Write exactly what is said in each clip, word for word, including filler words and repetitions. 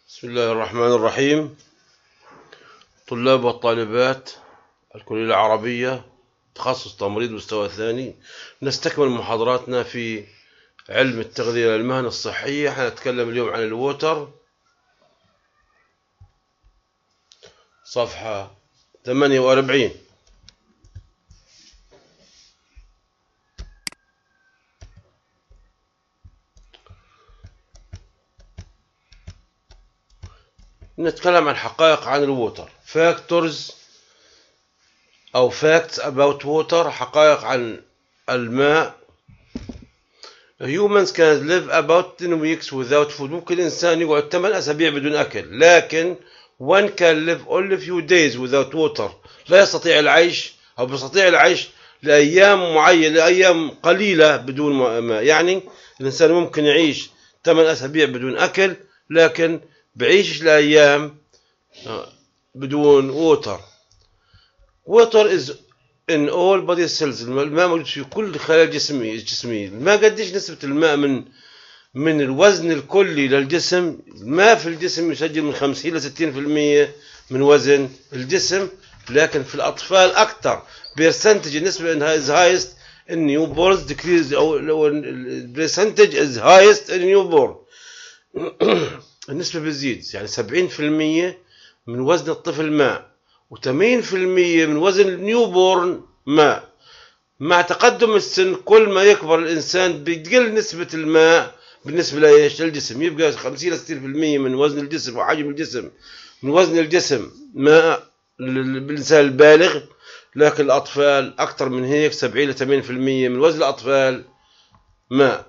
بسم الله الرحمن الرحيم. طلاب والطالبات الكلية العربية تخصص تمريض مستوى ثاني، نستكمل محاضراتنا في علم التغذية للمهن الصحية. حنتكلم اليوم عن الووتر، صفحة ثمانية وأربعين. نتكلم عن حقائق عن الووتر، factors أو facts about water، حقائق عن الماء. humans can live about ten weeks without food. ممكن الإنسان يقعد ثمانية أسابيع بدون أكل، لكن one can live only few days without water. لا يستطيع العيش أو بيستطيع العيش لأيام معينة، لأيام قليلة بدون ماء. يعني الإنسان ممكن يعيش ثمانية أسابيع بدون أكل، لكن بعيش لأيام بدون water. water is in all body cells. الماء موجود في كل خلايا الجسمية الجسمية. الماء قديش نسبة الماء من من الوزن الكلي للجسم؟ الماء في الجسم يسجل من خمسين إلى ستين بالمئة من وزن الجسم، لكن في الأطفال أكثر. percentage النسبة is highest in newborns decrease، أو percentage is highest in newborn. النسبة بتزيد، يعني سبعين بالمئة من وزن الطفل ماء، وثمانين بالمئة من وزن النيوبورن ماء. مع تقدم السن كل ما يكبر الإنسان بتقل نسبة الماء بالنسبة لإيش؟ للجسم. يبقى خمسين إلى ستين بالمئة من وزن الجسم وحجم الجسم من وزن الجسم ماء بالإنسان البالغ، لكن الأطفال أكثر من هيك، سبعين إلى ثمانين بالمئة من وزن الأطفال ماء.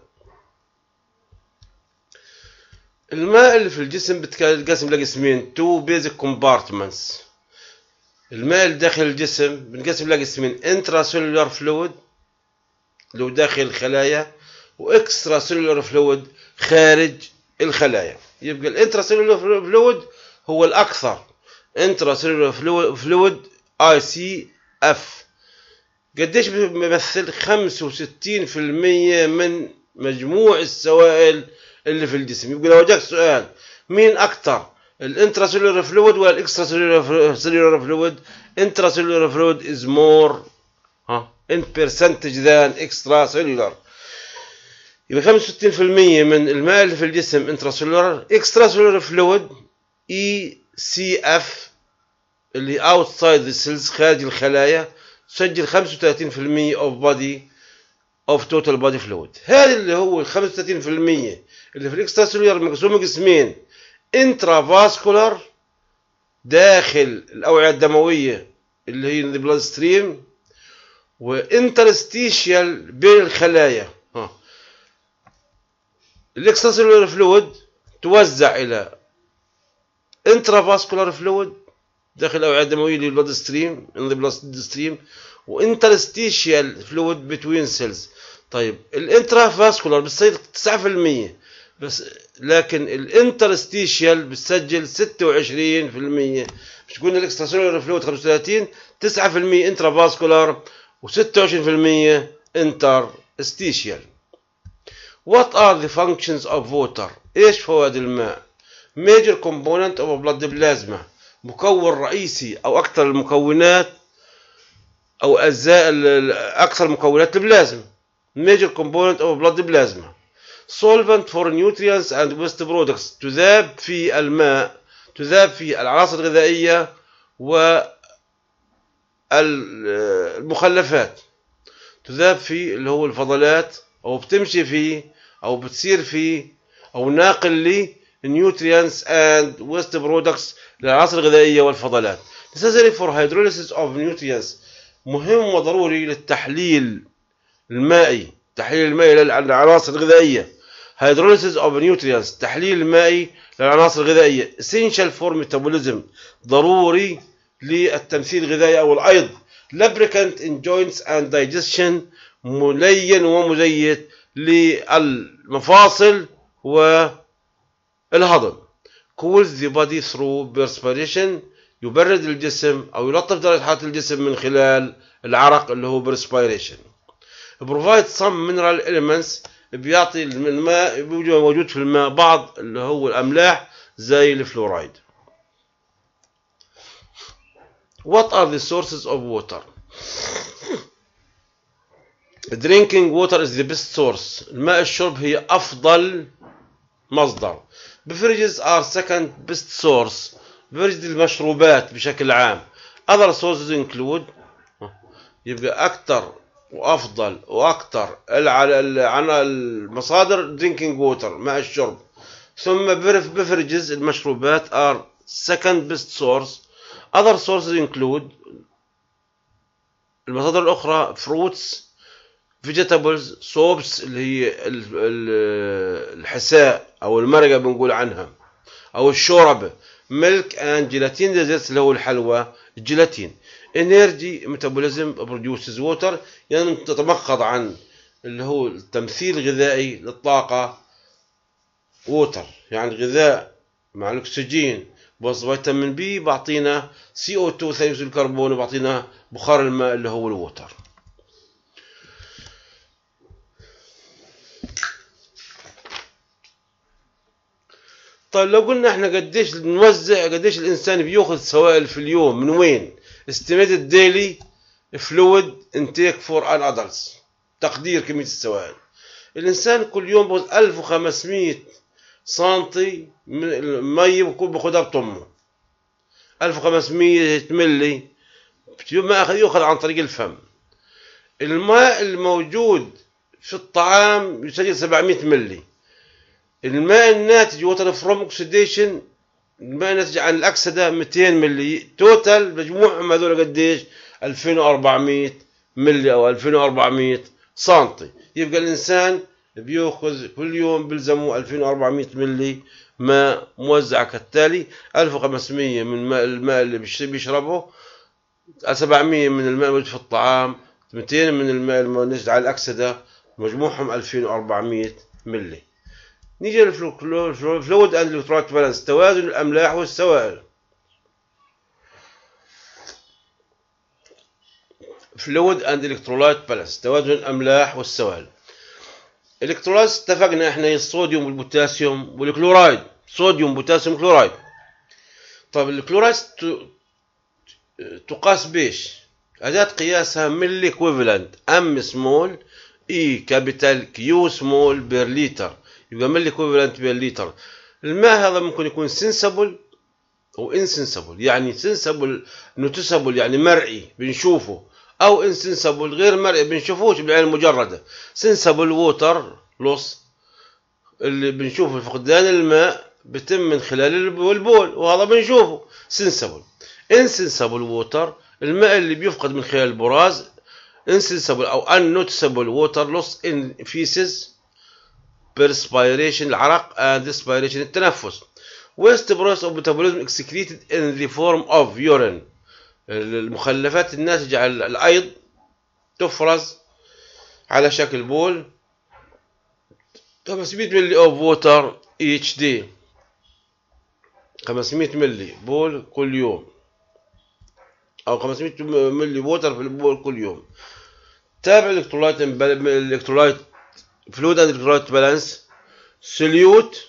الماء اللي في الجسم بتنقسم لقسمين، two basic compartments. الماء اللي داخل الجسم بنقسم لقسمين، intracellular fluid اللي هو داخل الخلايا، واكسترا فلويد خارج الخلايا. يبقى الانتراسيلولار فلويد هو الأكثر. intracellular fluid I C F قديش بيمثل؟ خمسة وستين بالمئة من مجموع السوائل اللي في الجسم. يبقى لو جاك سؤال مين أكثر، الانتراسيلولار فلويد ولا الاكستراسيلولار فلويد؟ intracellular fluid is more ها in percentage than extracellular. يبقى خمسة وستين بالمئة من الماء اللي في الجسم intracellular. extracellular fluid E C F اللي outside the cells خارج الخلايا تسجل خمسة وثلاثين بالمئة of body of total body fluid. هذا اللي هو ال خمسة وثلاثين بالمئة اللي في الاكستراسيلولار مقسوم قسمين، intravascular داخل الأوعية الدموية اللي هي the blood stream، وانترستيشيال بين الخلايا. ها الاكستراسيلولار فلويد توزع إلى intravascular fluid داخل الأوعية الدموية اللي blood stream in the blood stream، وانترستيشيال فلويد between cells. طيب الانترافاسكولار بتسجل تسعة بالمئة بس، لكن الانترستيشيال بتسجل ستة وعشرين بالمئة. مش قلنا الاكستراسيلولار فلويد خمسة وثلاثين، تسعة بالمئة انترافاسكولار وستة وعشرين بالمئة انترستيشيال. What are the functions of water؟ ايش فوائد الماء؟ major component of blood plasma، مكون رئيسي او اكثر المكونات او اجزاء اكثر مكونات البلازما. major component of blood plasma. solvent for nutrients and waste products، تذاب في الماء، تذاب في العناصر الغذائية والمخلفات، تذاب في اللي هو الفضلات، او بتمشي فيه او بتصير فيه او ناقل لي nutrients and waste products للعناصر الغذائية والفضلات. necessary for hydrolysis of nutrients، مهم وضروري للتحليل المائي، تحليل المائي للعناصر الغذائية. hydrolysis of nutrients تحليل المائي للعناصر الغذائية. essential for metabolism ضروري للتمثيل الغذائي أو الأيض. lubricant in joints and digestion ملين ومزيت للمفاصل والهضم. cools the body through perspiration يبرد الجسم أو يلطف درجة حرارة الجسم من خلال العرق اللي هو perspiration. provide some mineral elements بيعطي الماء موجود في الماء بعض اللي هو الأملاح زي الفلورايد. What are the sources of water? Drinking water is the best source. الماء الشرب هي أفضل مصدر. Beverages are second best source. beverages المشروبات بشكل عام. Other sources include يبقى أكثر وأفضل وأكثر عن المصادر drinking water ماء الشرب. ثم beverages المشروبات are second best source. Other sources include المصادر الأخرى fruits, vegetables, soaps اللي هي الحساء أو المرقة بنقول عنها أو الشوربة، milk and gelatin desserts اللي هو الحلوى الجيلاتين. energy metabolism produces water يعني تتمخض عن اللي هو التمثيل الغذائي للطاقة water يعني غذاء مع الأكسجين بوظ فيتامين بي بعطينا سي أو اثنين ثاني أكسيد الكربون وبعطينا بخار الماء اللي هو الووتر. طيب لو قلنا احنا قديش نوزع قديش الانسان بياخذ سوائل في اليوم من وين؟ estimated daily fluid intake for an adults تقدير كمية السوائل. الانسان كل يوم بياخذ ألف وخمسمائة سنتي من المي بكون بياخذها بطمه. ألف وخمسمائة ملي ما يؤخذ عن طريق الفم. الماء الموجود في الطعام يسجل سبعمائة ملي. الماء الناتج ووتر فروم اوكسيديشن الماء الناتج عن الاكسده مئتين ملي. توتال مجموعهم هذول قديش؟ ألفين وأربعمائة ملي او ألفين وأربعمائة سنتي. يبقى الانسان بياخذ كل يوم بيلزمه ألفين وأربعمائة ملي ماء موزع كالتالي: ألف وخمسمائة من الماء, الماء اللي بيشربه، سبعمائة من الماء الموجود في الطعام، مئتين من الماء المنتج على الأكسدة، مجموعهم ألفين وأربعمائة ملي. نيجي للفلويد اند الكترولايت بالانس توازن الأملاح والسوائل. فلويد اند الكترولايت بالانس توازن الأملاح والسوائل. الكترولايت اتفقنا احنا الصوديوم والبوتاسيوم والكلورايد، صوديوم بوتاسيوم كلورايد. طب الكلورايد تقاس بيش؟ أداة قياسها ملي اكويفالنت ام سمول اي كابيتال كيو سمول بير لتر، يبقى ملي اكويفالنت بير لتر. الماء هذا ممكن يكون سنسبل او انسنسبل، يعني سنسبل نوتسبل يعني مرئي بنشوفه، او انسنسبل غير مرئي بنشوفوش بالعين المجرده. سنسبل ووتر لوس اللي بنشوفه فقدان الماء بتم من خلال البول وهذا بنشوفه سنسبل. انسنسبل ووتر الماء اللي بيفقد من خلال البراز. انسنسبل او unnoticeable water loss in feces perspiration العرق and respiration التنفس. waste process of metabolism excreted in the form of urine المخلفات الناتجة عن الأيض تفرز على شكل بول. خمسمائة ملي of water each day، خمسمائة ملي بول كل يوم أو خمسمائة ملي ووتر في البول كل يوم. تابع الإلكترولايت الإلكترولايت فلويد اند الكترولايت بالانس. سوليوت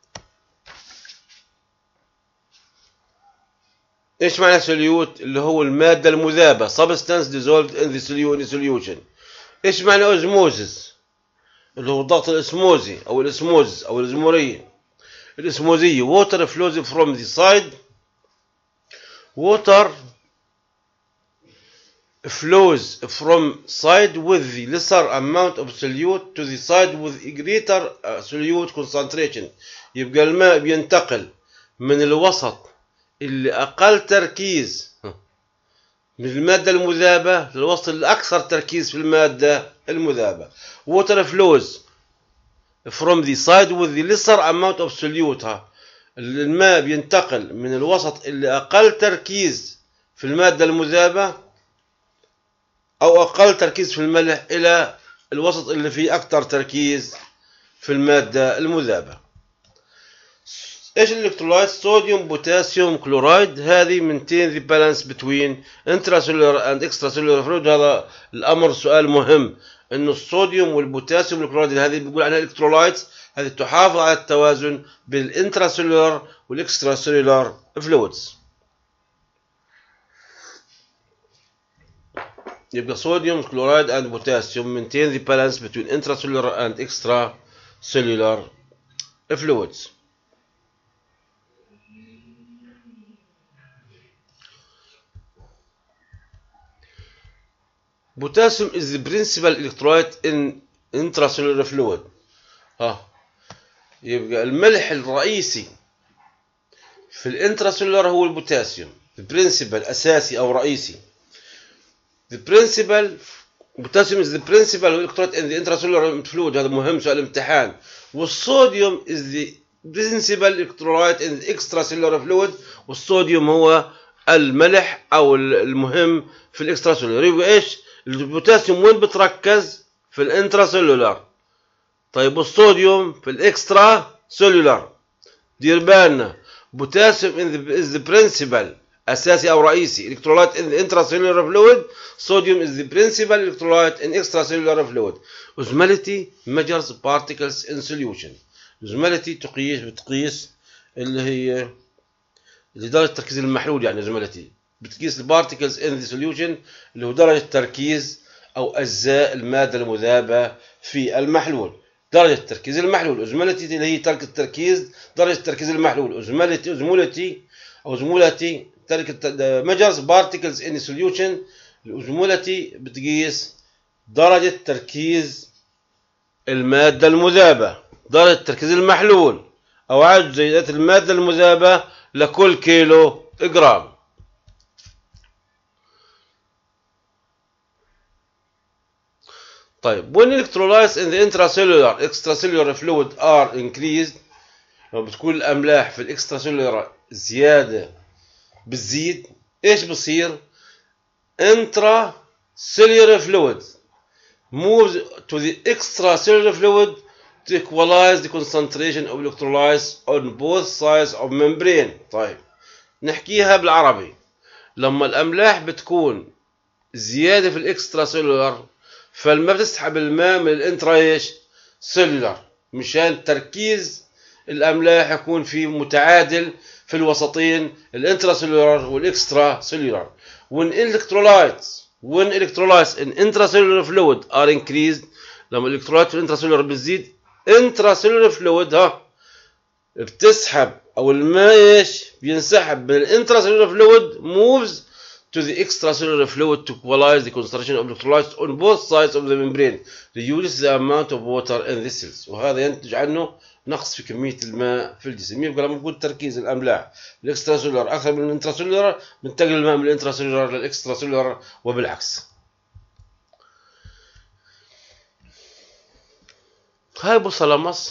ايش معنى سوليوت؟ اللي هو المادة المذابة substance dissolved in the solution. ايش معنى اوزموزس؟ اللي هو الضغط الاسموزي او الاسموز او الاسمورية الاسموزية. water flows from the side water flows from side with the lesser amount of solute to the side with a greater solute concentration. يبقى الماء بينتقل من الوسط اللي أقل تركيز من المادة المذابة للوسط الأكثر تركيز في المادة المذابة. water flows from the side with the lesser amount of solute. الماء بينتقل من الوسط اللي أقل تركيز في المادة المذابة أو أقل تركيز في الملح إلى الوسط اللي فيه أكثر تركيز في المادة المذابة. إيش الإلكترولايت؟ صوديوم بوتاسيوم كلورايد. هذه maintain the balance between intracellular and extracellular fluid. هذا الأمر سؤال مهم، إنه الصوديوم والبوتاسيوم والكلورايد هذه بيقول عنها الإلكترولايت، هذه تحافظ على التوازن بين الانتراسيلولار والاكستراسيلولار فلويدز. يبقى صوديوم كلورايد and potassium maintain the balance between intracellular and extracellular fluids. Potassium is the principal electrolyte in intracellular fluid. ها يبقى الملح الرئيسي في الانتراسيلولار هو البوتاسيوم. the principal أساسي أو رئيسي. the principal potassium is the principal electrolyte in the intracellular fluid. هذا مهم، سؤال امتحان. والصوديوم is the principal electrolyte in the extracellular fluid. والصوديوم هو الملح أو المهم في الاكستراسيلولار. يبقى إيش البوتاسيوم وين بتركز؟ في الانتراسيلولار. طيب والصوديوم في الاكسترا سيلولار. دير بالنا بوتاسيوم is the principal أساسي أو رئيسي electrolyte in the intracellular fluid. Sodium is the principal electrolyte in extracellular fluid. Osmolality measures particles in solution. Osmolality تقيس بتقيس اللي هي اللي درجة تركيز المحلول، يعني osmolality بتقيس البارتيكلز in the solution اللي هو درجة تركيز أو أجزاء المادة المذابة في المحلول. درجة تركيز المحلول. osmolality اللي هي ترك التركيز، درجة تركيز المحلول. osmolality osmolality أو osmolality measures particles in solution. الosmolality بتقيس درجة تركيز المادة المذابة، درجة تركيز المحلول أو عدد جزيئات المادة المذابة لكل كيلو جرام. طيب when electrolytes in the intracellular extracellular fluid are increased، لما بتكون الأملاح في الاكستراسيلولار زيادة بتزيد، إيش بصير؟ intracellular fluid moves to the extracellular fluid to equalize the concentration of electrolytes on both sides of membrane. طيب نحكيها بالعربي. لما الأملاح بتكون زيادة في الاكستراسيلولار فالماء بتسحب الماء من الانترا ايش؟ سيلولار، مشان تركيز الأملاح يكون في متعادل في الوسطين الانتراسيلولار والاكسترا سيلولار. when electrolytes when electrolytes in intracellular fluid are increased، لما الالكترولايت في الانتراسيلولار بتزيد intracellular fluid ها بتسحب او الماء ايش بينسحب من الانتراسيلولار fluid moves to the extracellular fluid to equalize the concentration of electrolytes on both sides of the membrane, reduce the amount of water in the cells. وهذا ينتج عنه نقص في كمية الماء في الجسم. يبقى لما يكون تركيز الأملاح الاكستراسيلولار أكثر من الانتراسيلولار بنتقل الماء من الانتراسيلولار للاكستراسيلولار وبالعكس. هايبوثالاموس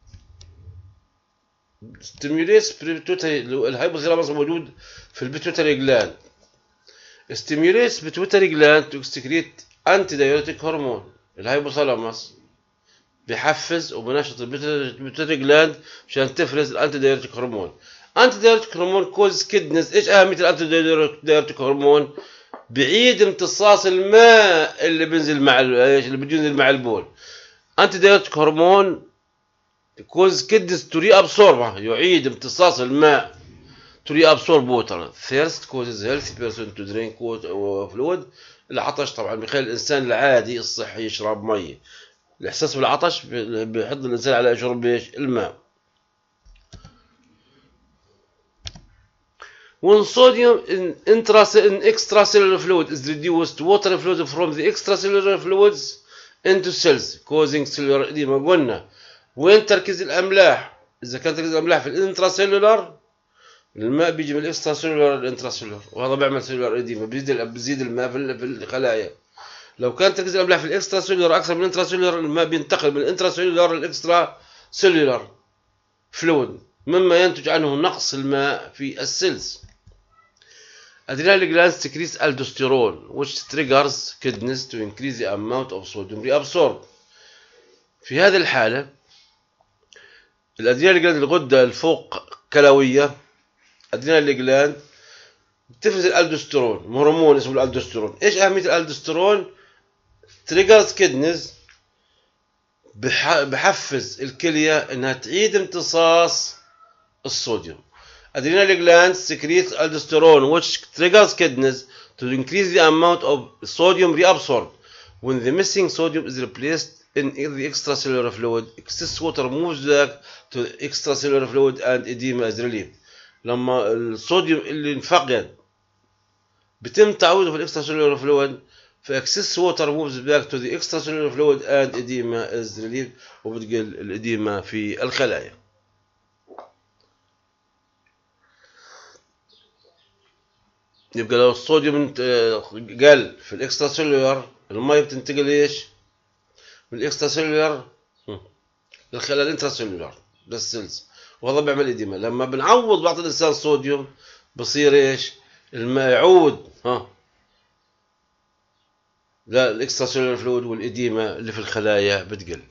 stimulates pituitary. الهايبوثالاموس موجود في البيتوتري جلاند. stimulates pituitary gland to excrete antidiuretic hormone. الهايبوثالاموس بيحفز وبنشط البيتوتري جلاند مشان تفرز الانتيدايوريتيك هرمون. انتيدايوريتيك هرمون كوز كيدنس. ايش اهميه الانتيدايوريتيك هرمون؟ بعيد امتصاص الماء اللي بينزل مع ايش اللي بينزل مع البول. انتيدايوريتيك هرمون كوز كيدنس تو ري ابسورب، يعيد امتصاص الماء to reabsorb water. Thirst causes healthy person to drink fluid. العطش طبعا بيخلي الانسان العادي الصحي يشرب ميه. الاحساس بالعطش بيحض الانسان على شرب ايش؟ الماء. When sodium in intracellular extracellular fluid is reduced, water flows from the extracellular fluids into cells causing cellular edema. قلنا وين تركيز الاملاح؟ اذا كان تركيز الاملاح في الانتراسيلولار الماء بيجي من الاكستراسيلولار للانتراسيلولار، وهذا بيعمل سيلولار اديما، بيزيد بيزيد الماء في الخلايا. لو كان تركيز الاملاح في الاكستراسيلولار اكثر من الانتراسيلولار الماء بينتقل من الانتراسيلولار للاكسترا سيلولار فلويد، مما ينتج عنه نقص الماء في السيلز. Adrenal glands secretes aldosterone which triggers kidneys to increase the amount of sodium reabsorbed. في هذه الحالة الادرينال جلاند الغدة الفوق كلوية ادرينال جلاند بتفرز الالدوستيرون، هرمون اسمه الالدوستيرون. ايش اهمية الالدوستيرون؟ triggers kidneys بحفز الكلية انها تعيد امتصاص الصوديوم. Adrenal glands secrete aldosterone which triggers kidneys to increase the amount of sodium reabsorbed. When the missing sodium is replaced in the extracellular fluid, excess water moves back to the extracellular fluid and edema is relieved. لما الصوديوم اللي انفقد بتم تعويضه في الاكستراسيلولار فلويد، فاكسس ووتر موفز باك تو ذا extracellular fluid and edema is relieved، وبتقل الاديمة في الخلايا. يبقى لو الصوديوم قل في الاكستراسيلولار، المية بتنتقل ايش؟ من الاكستراسيلولار للخلايا الانتراسيلولار للسيلز، وهذا بيعمل اديمة. لما بنعوض بعض الانسان صوديوم بصير ايش؟ الماء يعود ها لا الاكستراسيلولار فلويد والاديمة اللي في الخلايا بتقل.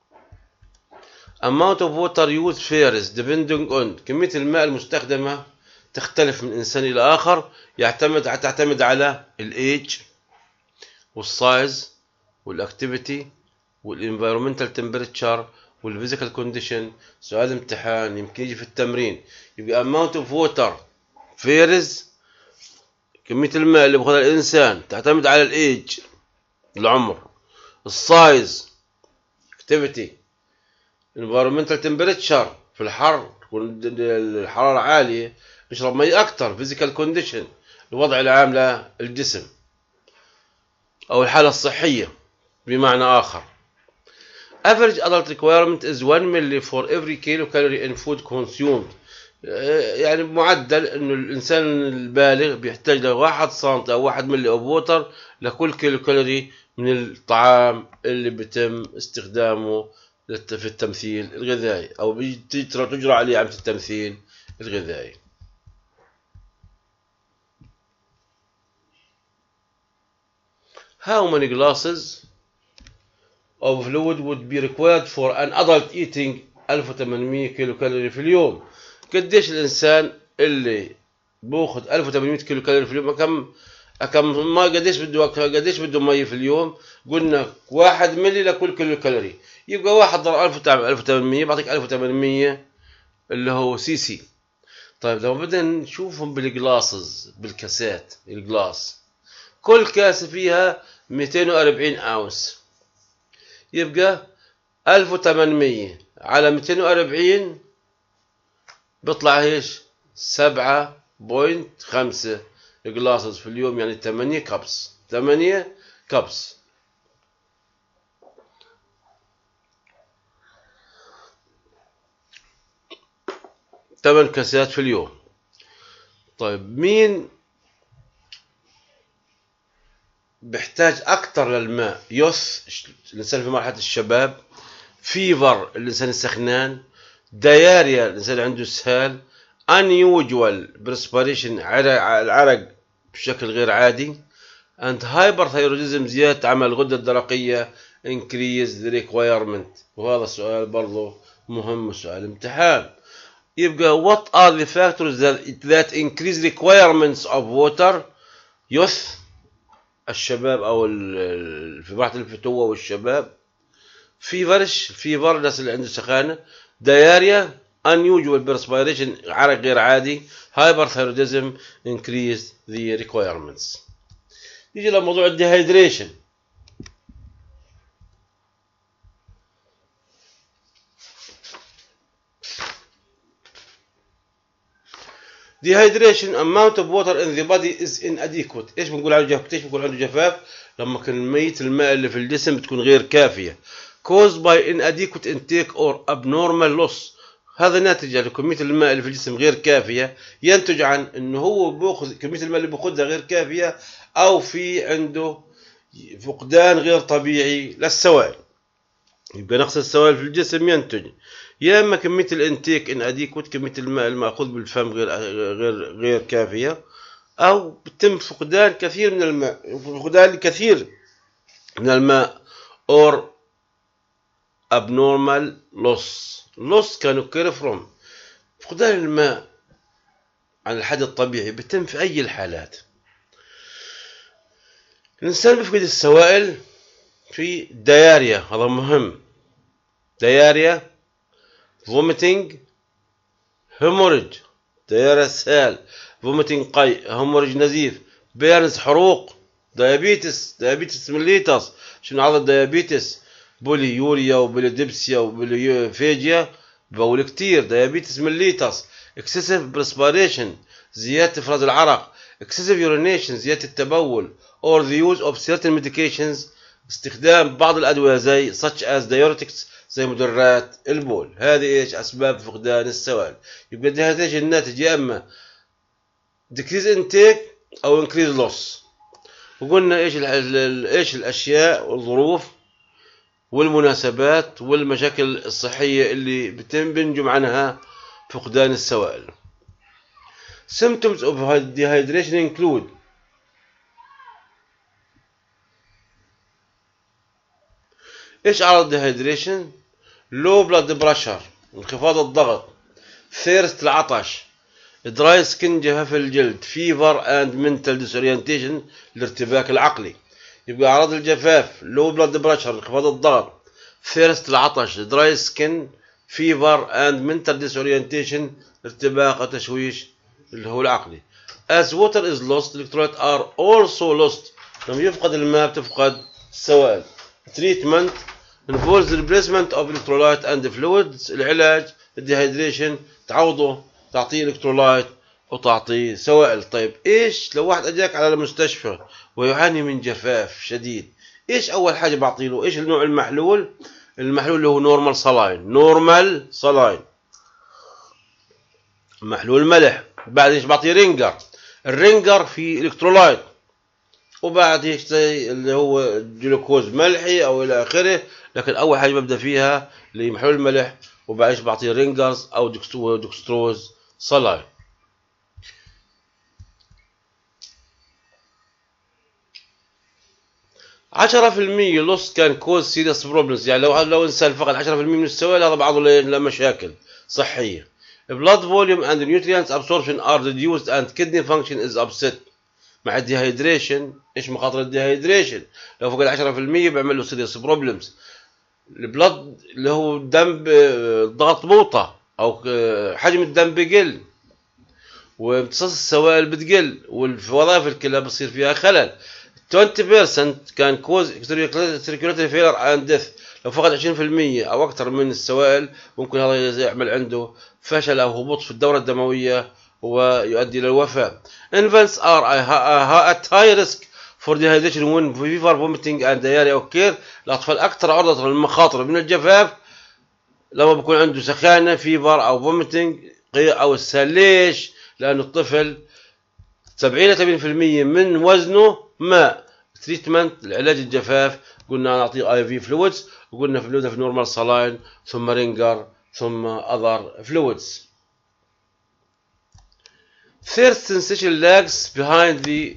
amount of water used varies depending on كمية الماء المستخدمة تختلف من إنسان إلى آخر، يعتمد تعتمد على الإيج والسايز والأكتيفيتي والإنفيرومنتال تمبريتشر والفيزيكال كونديشن. سؤال امتحان يمكن يجي في التمرين، يبقى amount of water varies كمية الماء اللي بياخذها الإنسان تعتمد على الإيج العمر، السايز اكتيفيتي، environmental temperature في الحر تكون الحرارة عالية نشرب مي أكتر، physical condition الوضع العام للجسم أو الحالة الصحية بمعنى آخر. average adult requirement is one milli for every kilocalorie in food consumed. يعني معدل إنه الإنسان البالغ بيحتاج له واحد سنتي أو واحد ملي أوف ووتر لكل كيلو كالوري من الطعام اللي بيتم استخدامه في التمثيل الغذائي أو تجرى عليه عملية التمثيل الغذائي. How many glasses of fluid would be required for an adult eating ألف وثمانمئة كيلو كالوري في اليوم؟ قديش الإنسان اللي بأخذ ألف وثمانمئة كيلو كالوري في اليوم كم كم ما قديش بده قديش بده مي في اليوم؟ قلنا واحد ملي لكل كيلو كالوري، يبقى واحد ضرب ألف وثمانمئة بعطيك ألف وثمانمئة اللي هو سي سي. طيب لو بدنا نشوفهم بالجلاسز بالكاسات الجلاس، كل كاسة فيها مئتين وأربعين أونس، يبقى ألف وثمانمئة على مئتين وأربعين بيطلع ايش؟ سبعة بوينت خمسة جلاسز في اليوم، يعني ثمانية كبس ثمانية كبس. ثمان كاسات في اليوم. طيب مين بيحتاج أكتر للماء؟ يوث الإنسان في مرحلة الشباب، فيفر الإنسان السخنان، دياريا الإنسان عنده اسهال، unusual perspiration العرق بشكل غير عادي، and hyperthyroidism زيادة عمل الغدة الدرقية increase the requirement. وهذا السؤال برضه مهم وسؤال امتحان. يبقى what are the factors that, that increase requirements of water؟ youth الشباب أو في مرحلة الفتوة والشباب، فيفرش فيفر الناس اللي عنده سخانة، دياريا unusual perspiration عرق غير عادي، hyperthyroidism increase the requirements. يجي لموضوع الديهايدريشن. dehydration amount of water in the body is inadequate. ايش بنقول عنه جفاف؟ ايش بنقول عنه جفاف؟ لما كمية الماء اللي في الجسم بتكون غير كافية. caused by inadequate intake or abnormal loss. هذا ناتج عن كمية الماء اللي في الجسم غير كافية، ينتج عن انه هو بياخذ كمية الماء اللي بياخذها غير كافية، او في عنده فقدان غير طبيعي للسوائل. يبقى نقص السوائل في الجسم ينتج يا اما كميه الانتيك ان اديكوت كميه الماء الماخوذ بالفم غير غير غير كافيه، او بتم فقدان كثير من الماء فقدان كثير من الماء or abnormal loss. loss can occur from فقدان الماء عن الحد الطبيعي بتم في اي الحالات. الانسان بيفقد السوائل في دياريا، هذا مهم، diarrhea, vomiting, hemorrhage. diarrhea اسهال، vomiting قيء، hemorrhage نزيف، burns حروق، diabetes diabetes mellitus. شنو عضل diabetes؟ بولي يوريا وبوليدبسيا وبوليفاجيا، بول كتير، diabetes mellitus. excessive perspiration، زيادة إفراز العرق، excessive urination، زيادة التبول، or the use of certain medications، استخدام بعض الأدوية زي such as diuretics، زي مدرات البول. هذه ايش أسباب فقدان السوائل. يبقى dehydration الناتج يا إما decrease intake أو increase loss. وقلنا ايش ايش الأشياء والظروف والمناسبات والمشاكل الصحية اللي بتم بنجم عنها فقدان السوائل. Symptoms of dehydration include ايش اعراض dehydration؟ low blood pressure، انخفاض الضغط، thirst العطش، dry skin جفاف الجلد، fever and mental disorientation الارتباك العقلي. يبقى اعراض الجفاف low blood pressure، انخفاض الضغط، thirst العطش، dry skin، fever and mental disorientation ارتباك وتشويش اللي هو العقلي. as water is lost electrolytes are also lost، لما يفقد الماء بتفقد السوائل. treatment involves replacement of electrolyte and fluids، العلاج الديهايدريشن تعوضه، تعطيه الكترولايت وتعطيه سوائل. طيب ايش لو واحد اجاك على المستشفى ويعاني من جفاف شديد، ايش اول حاجه بعطيله؟ ايش النوع المحلول؟ المحلول اللي هو نورمال صلاين، نورمال صلاين، محلول ملح. بعد ايش بعطيه؟ رينجر، الرينجر فيه الكترولايت، وبعد ايش زي اللي هو جلوكوز ملحي او الى اخره. لكن اول حاجه ببدا فيها اللي هي محلول الملح، وبعد ايش بعطيه؟ رينجرز او دكستروز صلاين. عشرة في المية لوس كان كوز سيريس بروبلمز، يعني لو لو انسان فقد عشرة في المية من السوائل هذا بعضه لمشاكل صحيه. blood volume and nutrients absorption are reduced and kidney function is upset. مع الديهايدريشن ايش مخاطر الديهايدريشن؟ لو فقد عشرة في المية بيعمل له سيريس بروبلمز. البلد اللي هو الدم ضغط بوطه او حجم الدم بقل، وامتصاص السوائل بتقل، والوظائف الكلى بصير فيها خلل. عشرين بالمية كان كوز circulatory failure and death، لو فقد عشرين في المية او اكثر من السوائل ممكن هذا يعمل عنده فشل او هبوط في الدوره الدمويه ويؤدي الى الوفاه. infants are at high risk for dehydration when fever, vomiting and diarrhea occur. الاطفال اكثر عرضه للمخاطر من الجفاف لما بيكون عنده سخانه، فيفر او فوميتنج او اسهال. ليش؟ لانه الطفل سبعين إلى ثمانين بالمية من وزنه ماء. تريتمنت العلاج الجفاف قلنا نعطيه اي في فلويدز، وقلنا فلويد في نورمال صلاين، ثم رينجر، ثم اذر فلويدز. Thirst sensation lags behind the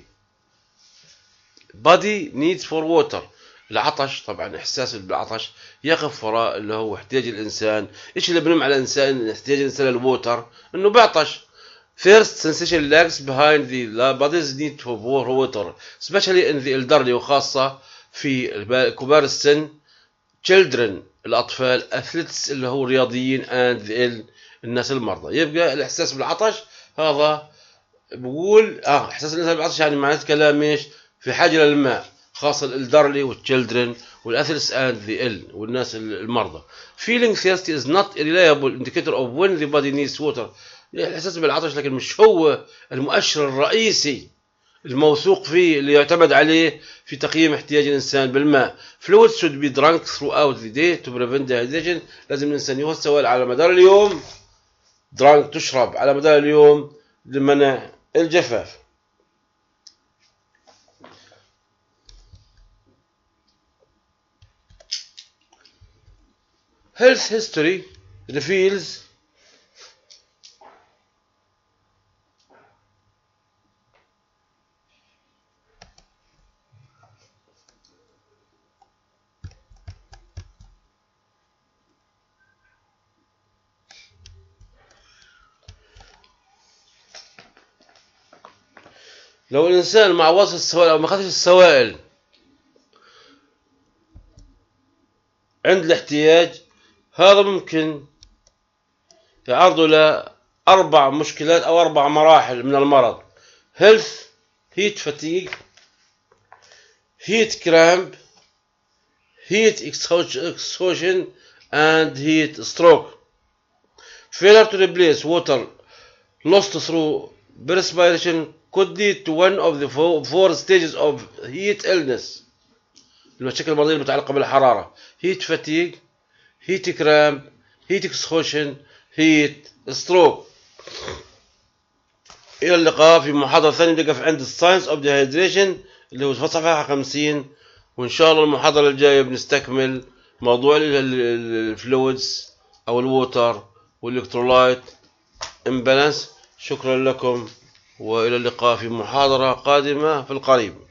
body needs for water. العطش طبعا احساس بالعطش يقف وراء اللي هو احتياج الانسان. ايش اللي بنم على الانسان احتياج الانسان للووتر؟ انه بيعطش. First sensation lags behind the body's need for water especially in the elderly، وخاصة في كبار السن، children الأطفال، athletes اللي هو رياضيين، and the ill الناس المرضى. يبقى الإحساس بالعطش هذا بقول اه إحساس الإنسان بالعطش يعني معناته كلام ايش؟ في حاجة للماء، خاصة الإلدرلي والchildren والathletes and the ill والناس المرضى. Feeling thirsty is not a reliable indicator of when the body needs water. الإحساس بالعطش لكن مش هو المؤشر الرئيسي الموثوق فيه اللي يعتمد عليه في تقييم احتياج الإنسان بالماء. Fluids should be drunk throughout the day to prevent dehydration. لازم الإنسان ياخذ سوائل على مدار اليوم. drunk تشرب على مدار اليوم لمنع الجفاف. Health history reveals لو الإنسان مع وصف السوائل أو ما أخذش السوائل عند الاحتياج هذا ممكن يعرض إلى أربع مشكلات أو أربع مراحل من المرض: health, heat fatigue, heat cramp, heat exhaustion, and heat stroke. Failure to replace water lost through perspiration could lead to one of the four stages of heat illness. المشاكل المرضية المتعلقة بالحرارة: heat fatigue, heat cramp, heat exhaustion, heat stroke. إلى اللقاء في محاضرة ثانية نلقى في عند Science of Dehydration اللي هو صفحة خمسين، وإن شاء الله المحاضرة الجاية بنستكمل موضوع الفلويدز أو الووتر والإلكترولايت امبالانس. شكرا لكم، وإلى اللقاء في محاضرة قادمة في القريب.